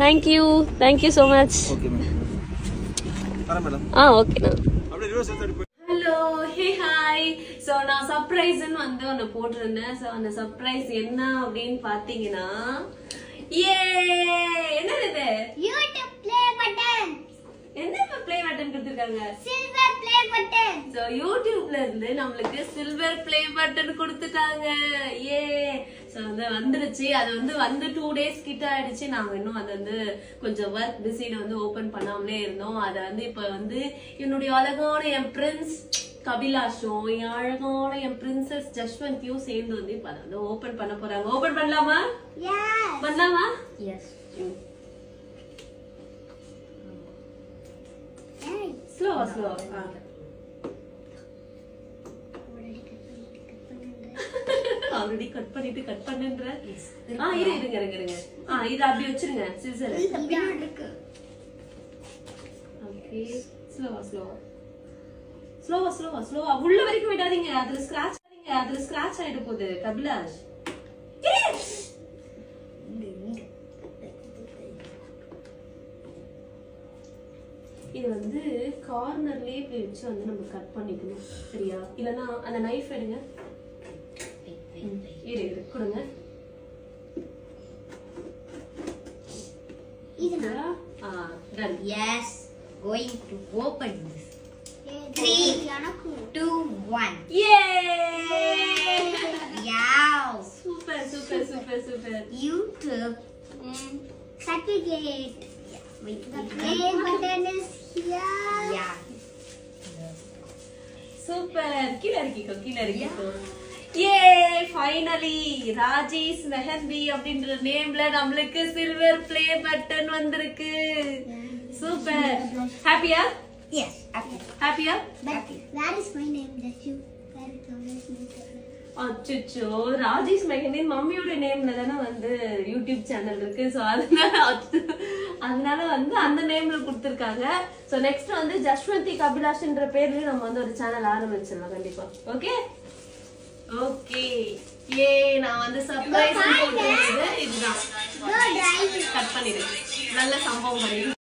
Thank you so much. Okay madam. Madam. Okay na. Hello, hey hi. So நான் surprise வந்து ஒன்னு போட்டுருந்தேன். So அந்த சர்ப்ரைஸ் என்ன அப்படினு பாத்தீங்கன்னா என்னது இது? YouTube play button. என்ன ப்ளே பட்டன் கொடுத்திருக்காங்க? Silver play button. சோ YouTubeல இருந்து நமக்கு சில்வர் ப்ளே பட்டன் கொடுத்துட்டாங்க. சோ அது வந்துருச்சு. அது வந்து 2 days கிட்ட ஆயிடுச்சு. நாங்க இன்னும் அது வந்து கொஞ்சம் வர்க் பிஸில வந்து ஓபன் பண்ணாமலே இருந்தோம். அத வந்து இப்ப வந்து என்னுடைய அழகான என் பிரின்ஸ் கபிலாஷும் என் அழகான என் பிரின்சஸ் ஜஸ்வந்தியும் சேர்ந்து வந்து இப்ப அதை வந்து ஓபன் பண்ண போறாங்க. ஓபன் பண்ணலாமா? Yes. பண்ணலாமா? Yes. ஸ்லோ ஆல்ரெடி கட் பண்ணுன்ற. இருங்க இது அப்படி வச்சிருங்க சிசர். ஓகே ஸ்லோவா உள்ள வரைக்கும் விடாதீங்க. அதுல ஸ்கிராட்ச் ஆயிட போகுது கபிலாஷ். இது வந்து கார்னர்லயே இப்படி வச்சு வந்து நம்ம கட் பண்ணிக்கணும். சரியா? இல்லனா அந்த நைஃப் எடுங்க. இரு கொடுங்க. இதுனா done. Yes, going to open this. 3 2 1. Yay! Wow. Super. YouTube certificate. Wait, the play button is here. Yeah. Super. கீழ இறக்கிக்கோ. ஃபைனலி ராஜேஷ் மெஹந்தி அப்படின்ற நேம்ல நமக்கு சில்வர் ப்ளே பட்டன் வந்திருக்கு. சூப்பர். ஹாப்பியா? Yes. ஹாப்பியா? But where is my name? That you where is my name? அச்சோ ராஜேஷ் மெஹந்தி மம்மியோட நேம்ல தானே வந்து யூடியூப் சேனல் இருக்கு. சோ அதனால வந்து அந்த நேம்ல கொடுத்திருக்காங்க. சோ நெக்ஸ்ட் வந்து ஜஸ்வந்தி கபிலாஷ்ன்ற பேர்லயும் நம்ம வந்து ஒரு சேனல் ஆரம்பிச்சிடலாம் கண்டிப்பா. ஓகே நான் வந்து சர்ப்ரைஸ் போட்டுருந்தது இதுதான். கட் பண்ணிடு. நல்ல சம்பவம் பண்ணிடு.